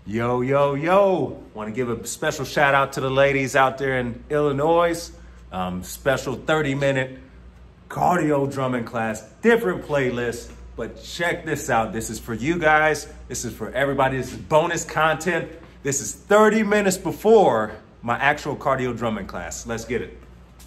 Yo, yo, yo. Want to give a special shout out to the ladies out there in Illinois. Special 30-minute cardio drumming class, different playlist, but check this out. This is for you guys. This is for everybody. This is bonus content. This is 30 minutes before my actual cardio drumming class. Let's get it.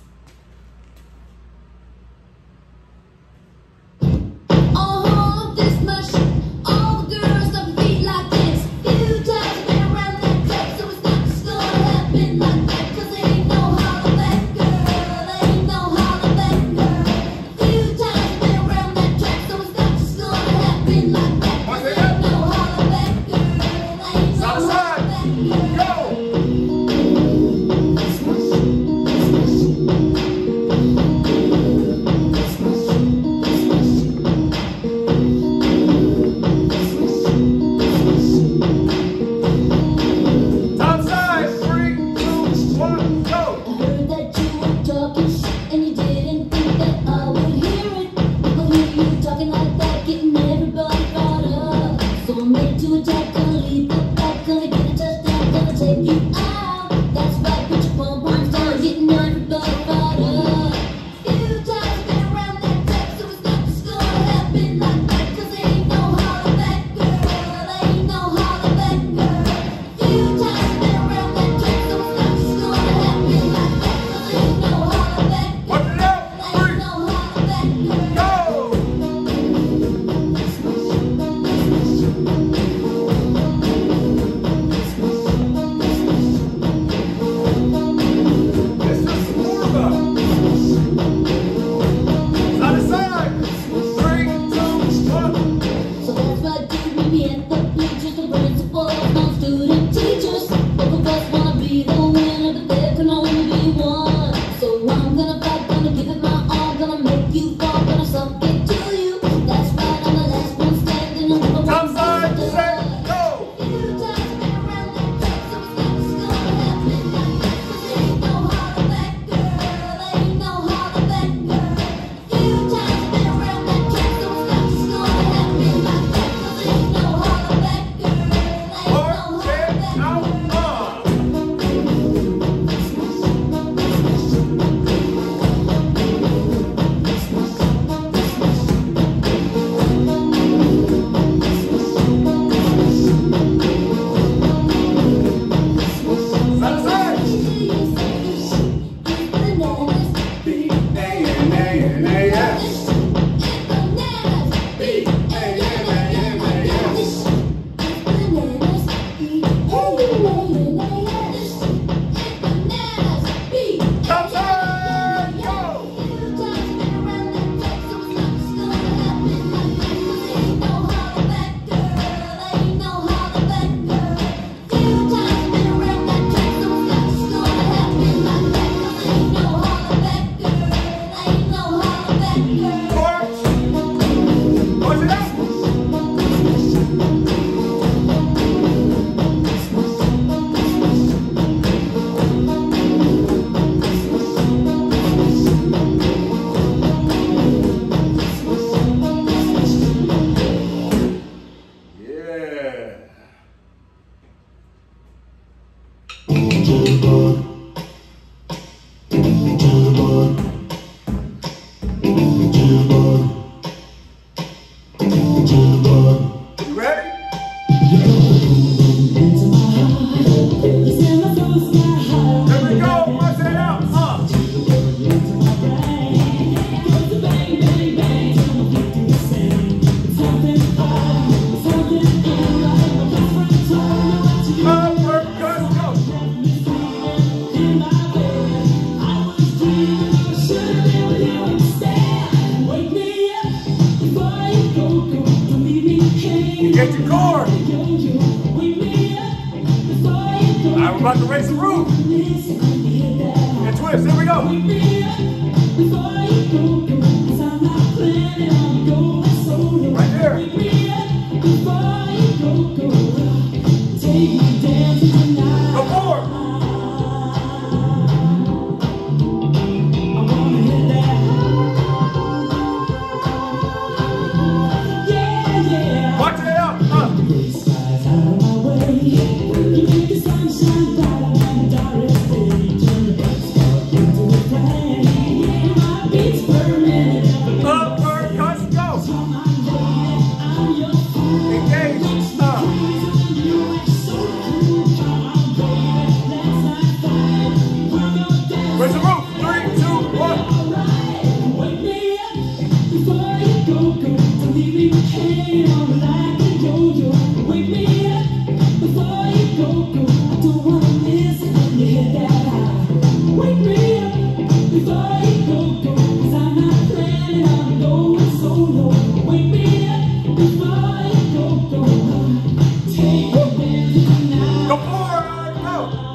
Get your cord. I'm about to raise the roof. And twist. Here we go. Right there. Go forward. Watch it out. Go forward, go.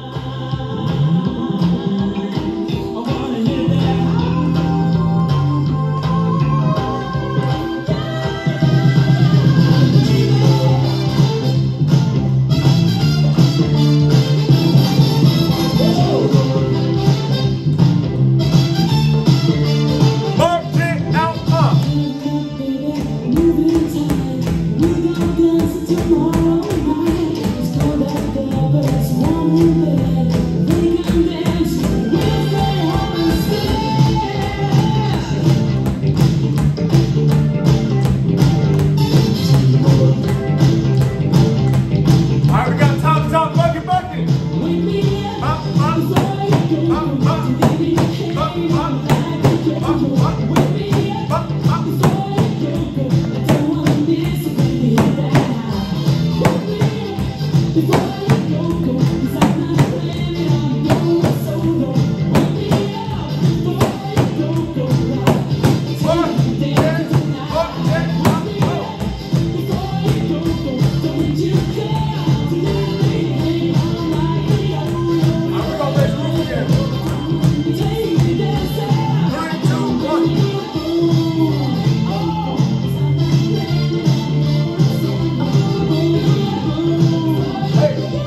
Hey!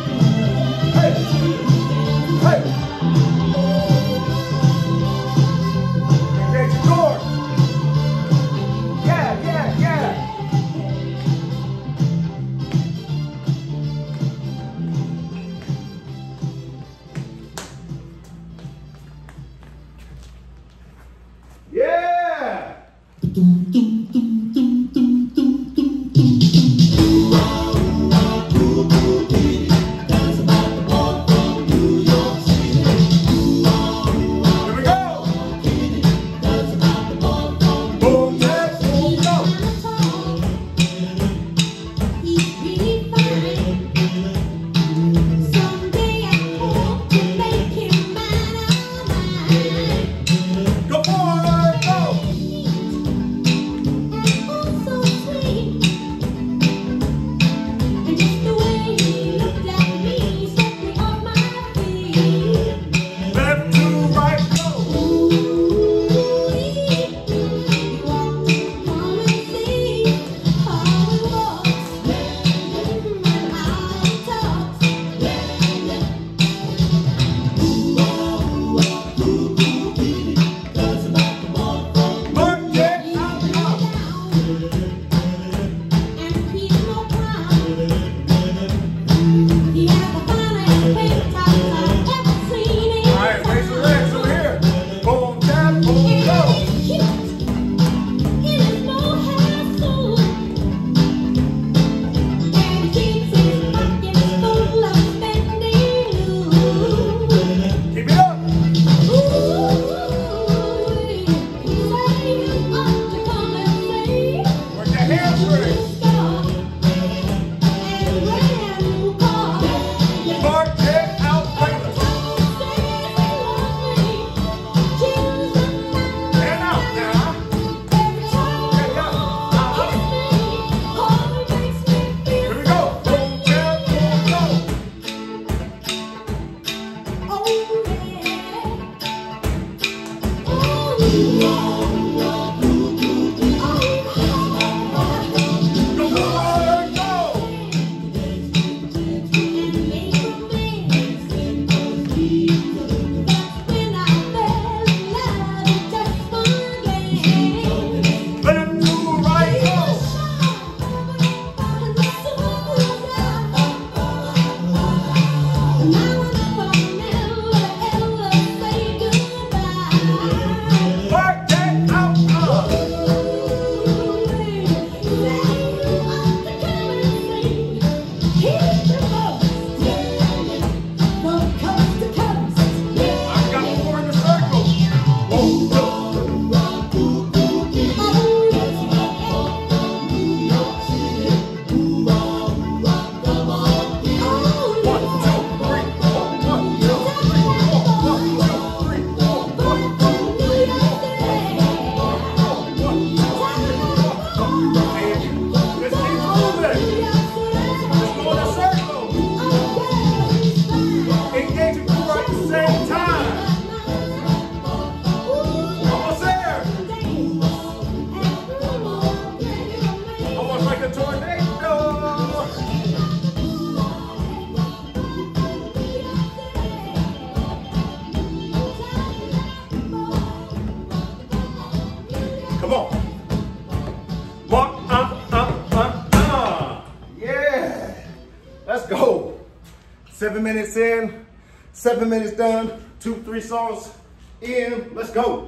Let's go. 7 minutes in, 7 minutes done, 2-3 songs in. Let's go.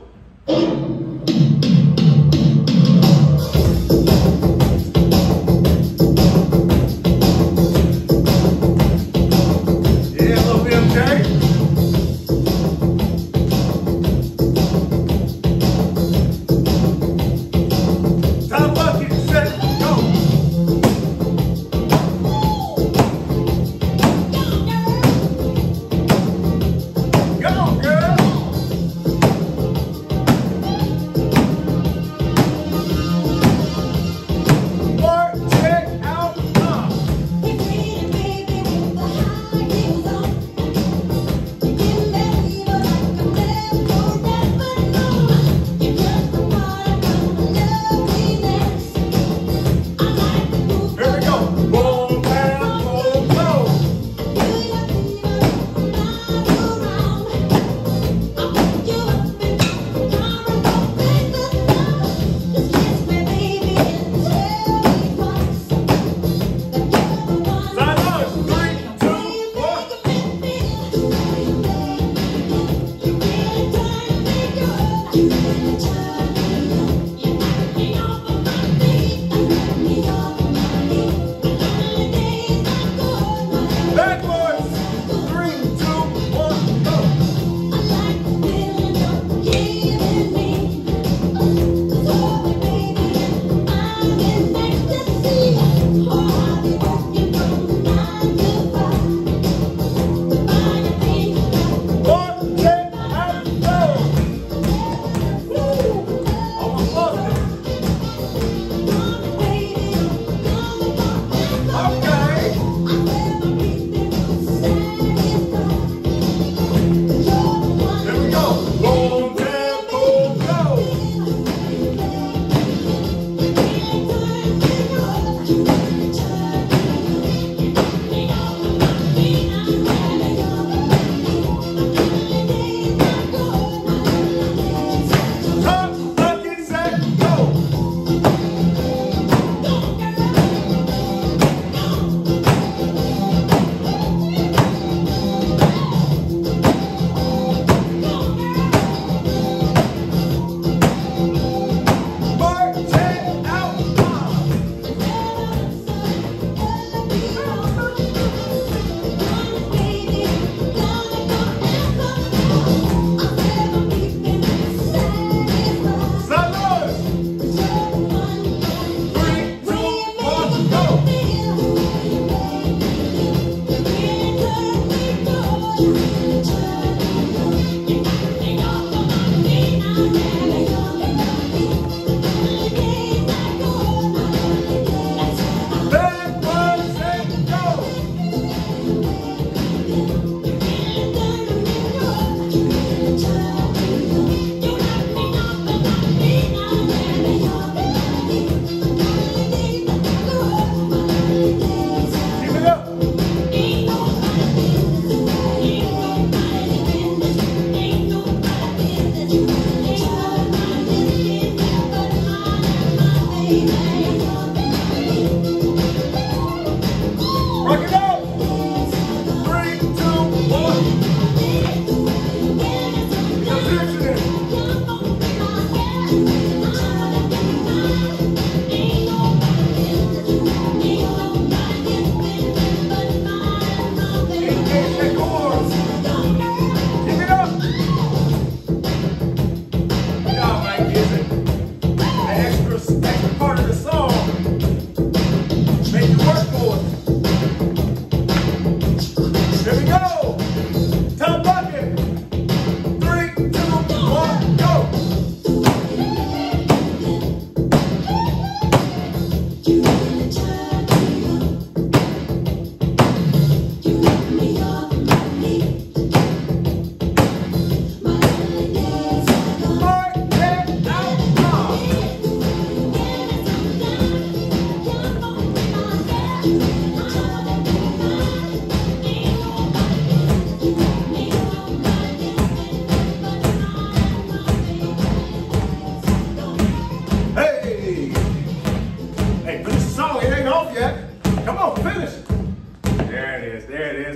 Yeah, little BMJ. Top bucket, set, go. Go, girl.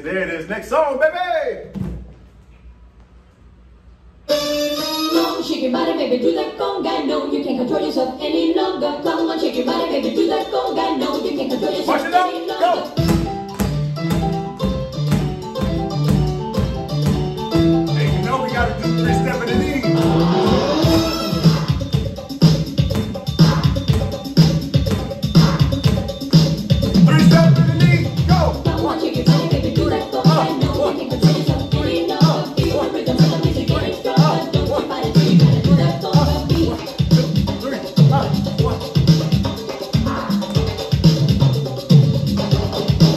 There it is. Next song, baby. Come on, shake your body, baby, do that conga. No, you can't control yourself any longer. Come on, shake your body, baby, do that conga. No, you can't control yourself March it out. any Go. longer. Hey, you know we gotta do 3-step in the knee. Come on, shake your body, baby, do that conga. No, you can't control yourself any longer. Feel the rhythm of the music getting stronger. Don't your body, do you gotta do that conga beat.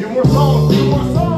Few more songs, few more songs.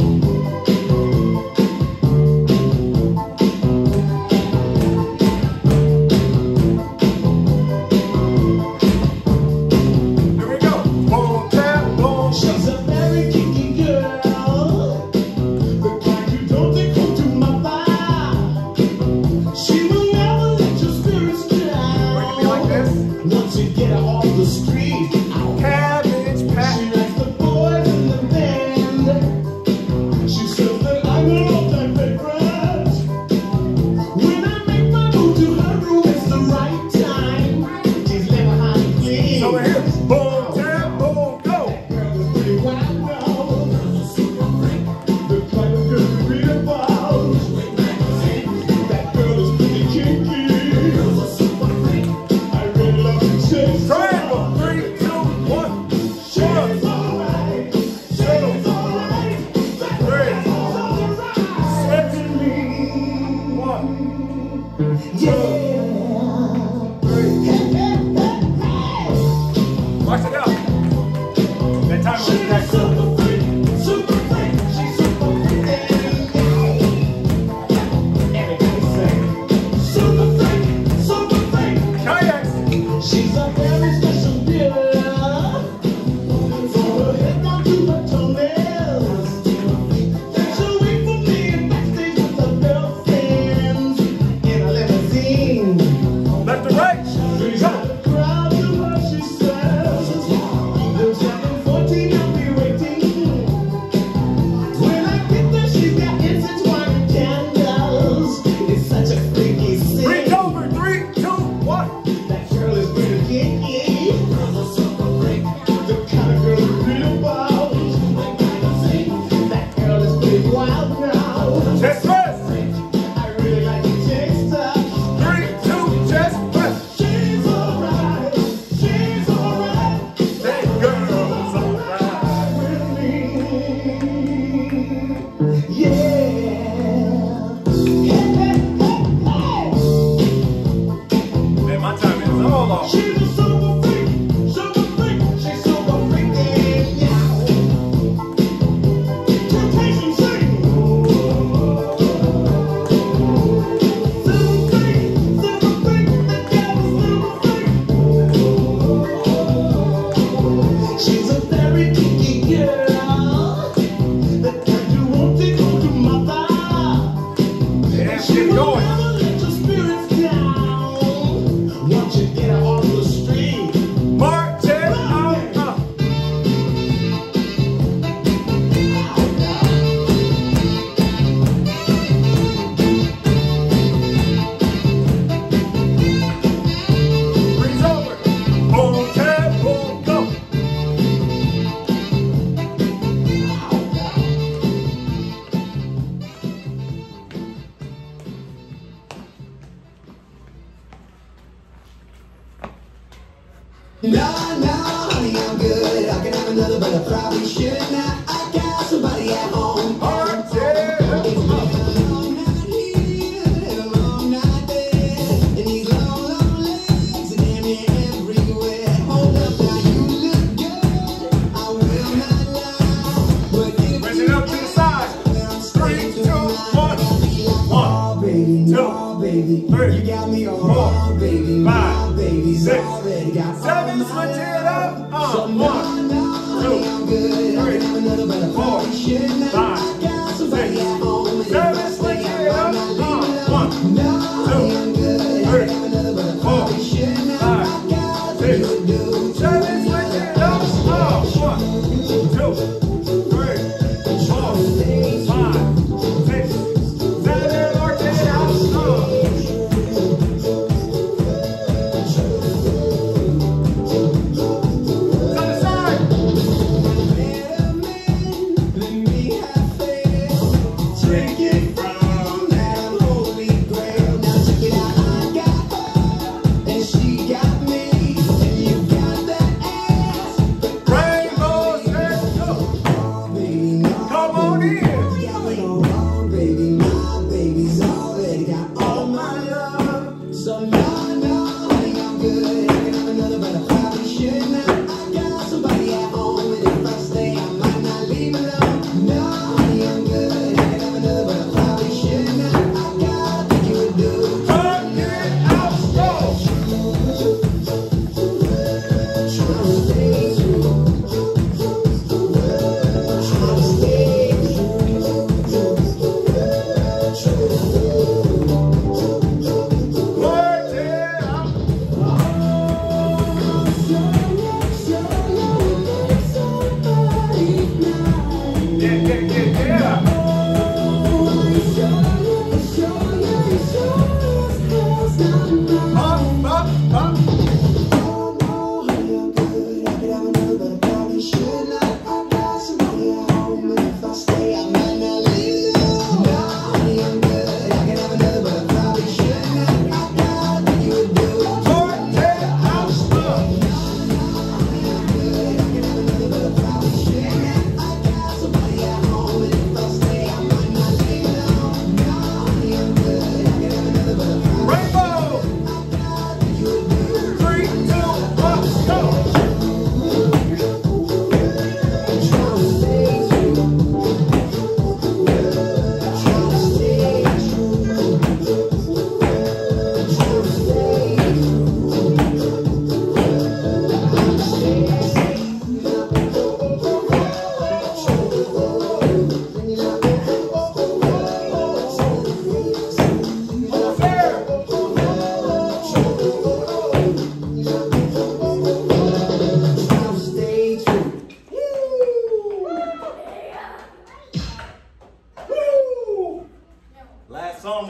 No, honey, I'm good. I can have another, but I probably should not. I got somebody at home. Baby, you got me on wrong, baby. 5, baby, 6, already got 7, switch it up. 1, 2, 3, 4, 5, 6, 7, switch it up. 1, 2, 3, 4, 5, 6, 7, switch it up. 1, 2, 3, 4, 5, 6, 7, work it out. Let me have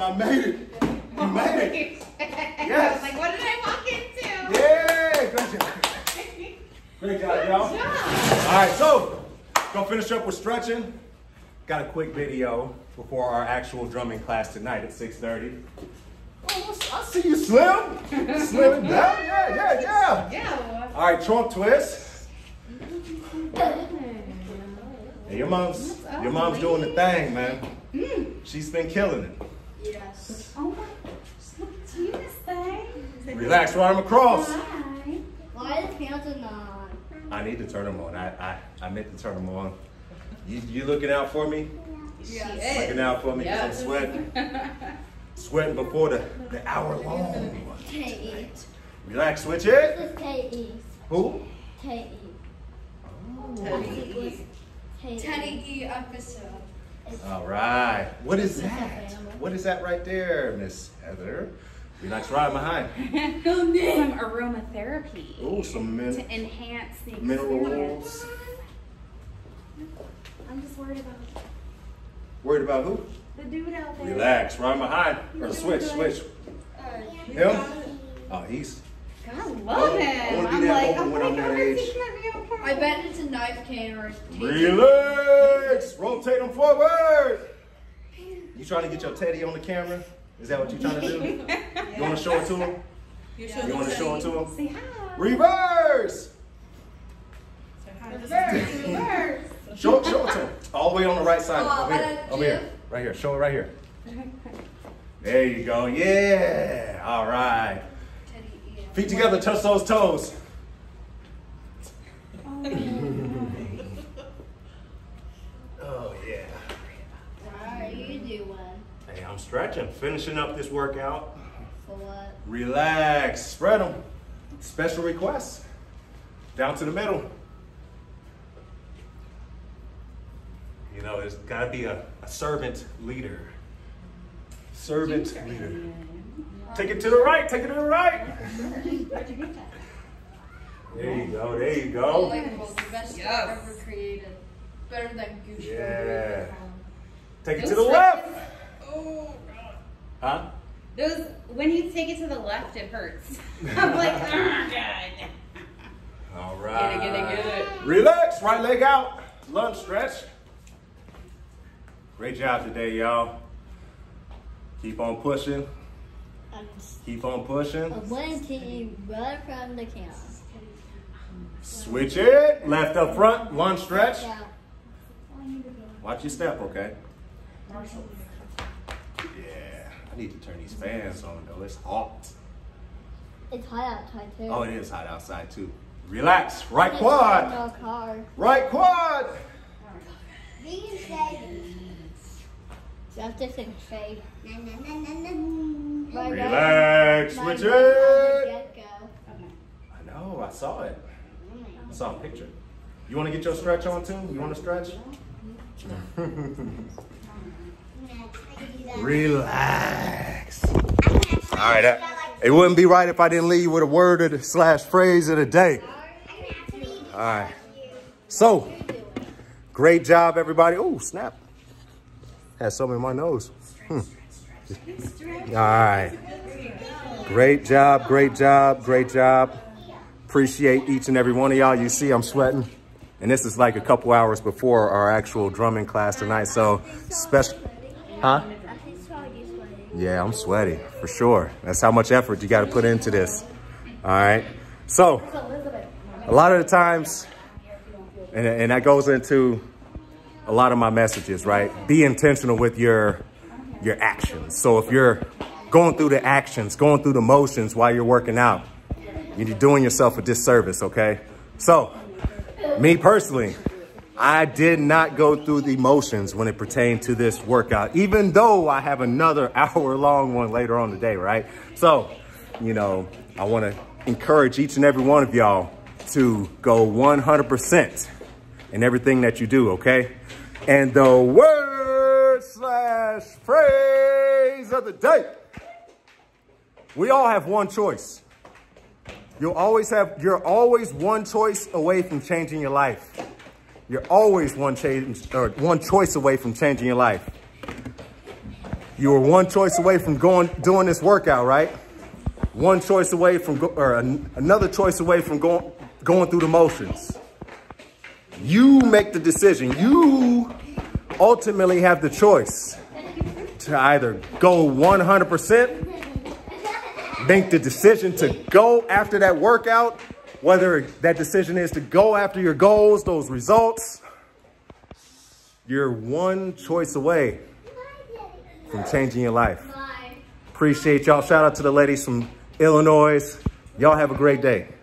Y'all made it. You made it. I was like, what did I walk into? Yeah, good job. Great job, y'all. All right, so gonna finish up with stretching. Got a quick video before our actual drumming class tonight at 6:30. Oh, I see you, Slim. Slim it down. Yeah. Yeah. All right, trunk twist. Hey, your mom's doing the thing, man. She's been killing it. Yes. Oh my gosh, look at this thing. Relax, right arm across. Why are the pianos on? I need to turn them on. I meant to turn them on. You looking out for me? Yes. Looking out for me because I'm sweating. Sweating before the hour long. K-E. Relax, switch This it. is K-E. Who? K-E. K-E. Teddy episode. All right. What is that? What is that right there, Miss Heather? Relax right behind. Some aromatherapy. Oh, some to enhance the mineral experience. oils. I'm just worried about Worried about who? the dude out there. Relax, right behind. Or switch. Him? Oh, he's. I love I him. wanna be I'm that like, open oh when my I'm that God, age. he can't be a part. I bet it's a knife can or a Relax. Rotate them forward. You trying to get your teddy on the camera? Is that what you trying to do? You want to show it to him? You want to show it to him? Say hi. Reverse. Reverse. Show it to him. All the way on the right side. Oh, Over here. Over here. Right here. Show it right here. There you go. Yeah. All right. Feet together. Touch those toes. Oh, yeah. How are you doing? Hey, I'm stretching. Finishing up this workout. For what? Relax. Spread them. Special requests. Down to the middle. You know, there's got to be a servant leader. Servant leader. Take it to the right. Take it to the right. There you go. There you go. The best stuff ever created. Better than Goose. Yeah. Take it to the left. Oh, God. Huh? Those, when you take it to the left, it hurts. I'm like, oh, God. All right. Get it. Relax. Right leg out. Lunge stretch. Great job today, y'all. Keep on pushing. Keep on pushing. I want to you right from the camera. Switch it. Left up front. Lunge stretch. Yeah. Watch your step, okay? Yeah. I need to turn these fans on, though. It's hot. It's hot outside too. Oh, it is hot outside, too. Relax. Right quad. No car. Right quad. Being shady. You have to sing shade. Relax. Switch it. I know. I saw it. I saw a picture. You want to get your stretch on, too? You want to stretch? Relax. All right. It wouldn't be right if I didn't leave you with a word of the / phrase of the day. All right. So, great job, everybody. Oh, snap. Had some in my nose. All right. Great job, great job, great job. Appreciate each and every one of y'all. You see I'm sweating. And this is like a couple hours before our actual drumming class tonight. So special, huh? Yeah, I'm sweaty for sure. That's how much effort you got to put into this. All right. So a lot of the times, and that goes into a lot of my messages, right? Be intentional with your actions. So if you're going through the actions, going through the motions while you're working out, you're doing yourself a disservice, okay? So me personally, I did not go through the motions when it pertained to this workout, even though I have another hour-long one later on today, right? So, you know, I want to encourage each and every one of y'all to go 100% in everything that you do, okay? And the word / phrase of the day. We all have one choice. You're always one choice away from changing your life. You're always one choice away from changing your life. You were one choice away from doing this workout, right? One choice away from, another choice away from going through the motions. You make the decision. You ultimately have the choice to either go 100%, make the decision to go after that workout, whether that decision is to go after your goals, those results. You're one choice away from changing your life. Appreciate y'all. Shout out to the ladies from Illinois. Y'all have a great day.